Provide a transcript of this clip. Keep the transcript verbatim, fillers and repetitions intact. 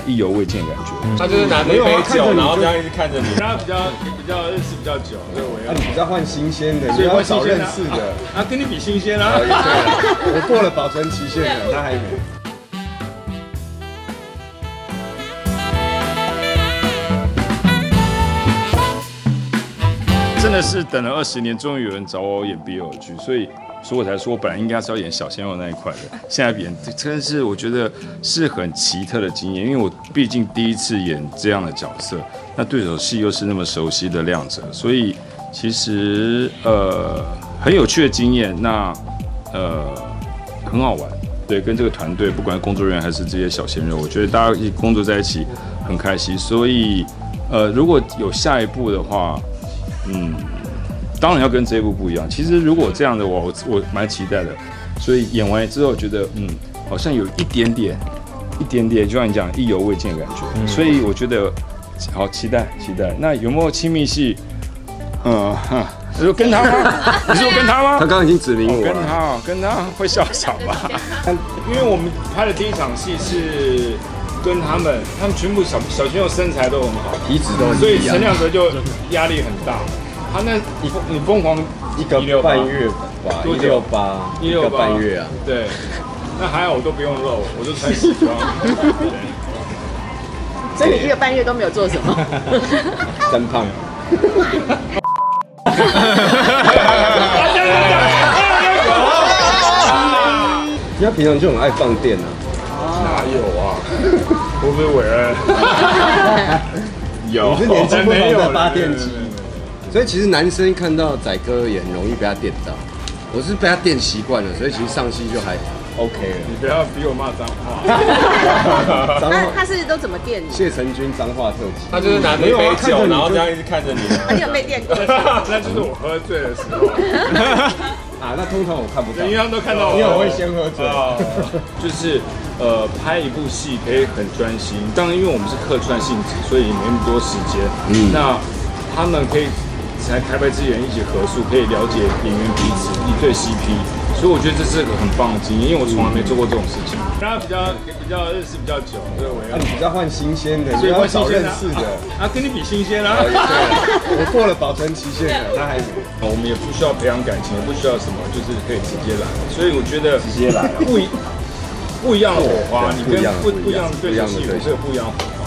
意犹未尽的感觉。 他就是拿着一杯酒，然后这样一直看着你。他比较比较认识比较久，所以我要。 你比较换新鲜的，你要找认识的。 啊，跟你比新鲜啊！ 我过了保存期限了，他还没。 真的是等了二十年，终于有人找我演 B L 剧，所以，所以我才说，我本来应该是要演小鲜肉那一块的，现在演，真的是我觉得是很奇特的经验，因为我毕竟第一次演这样的角色，那对手戏又是那么熟悉的亮哲，所以其实呃很有趣的经验，那呃很好玩，对，跟这个团队，不管工作人员还是这些小鲜肉，我觉得大家一起工作在一起很开心，所以呃如果有下一步的话。 嗯，当然要跟这一部不一样。其实如果这样的话，我我蛮期待的。所以演完之后觉得，嗯，好像有一点点、一点点，就像你讲意犹未尽的感觉。嗯、所以我觉得好期待，期待。那有没有亲密戏？嗯，哈，你说跟他吗？你说跟他吗？ 他刚刚已经指明我了。 跟他，跟他会笑场吧？因为我们拍的第一场戏是。 跟他们，他们全部小小鲜肉身材都很好， 体脂都很所以陈亮哲就压力很大。他那你你疯狂一个半月吧，一六八，一个半月啊。 对，那还好我都不用肉，我就穿西装。 所以你一个半月都没有做什么？ 真胖。他平常就很爱放电啊。 哪有啊？会不会伟恩？有， 你是年轻不同的发电机，所以其实男生看到仔哥也很容易被他电到。我是被他电习惯了，所以其实上戏就还 OK 了。 你不要逼我骂脏话。 那他是都怎么电你？ 谢承君脏话特辑， 他就是拿着一杯酒，然后这样一直看着你。 你有被电过？ 那就是我喝醉的时候。 啊，那通常我看不到， 因为他们都看到我， 因为我会先喝醉。 就是呃，拍一部戏可以很专心，当然因为我们是客串性质，所以没那么多时间。嗯，那他们可以才开拍之前一起合宿，可以了解演员彼此，一对 C P， 所以我觉得这是个很棒的经验，因为我从来没做过这种事情。他比较比较认识比较久，所以我要。 你比较换新鲜的，你要找认识的。 啊，跟你比新鲜啊！ 对，我过了保存期限了，他还没。 我们也不需要培养感情，也不需要什么，就是可以直接来。所以我觉得直接来不一不一样的火花，你跟不不一样的对手戏，这个不一样的火花。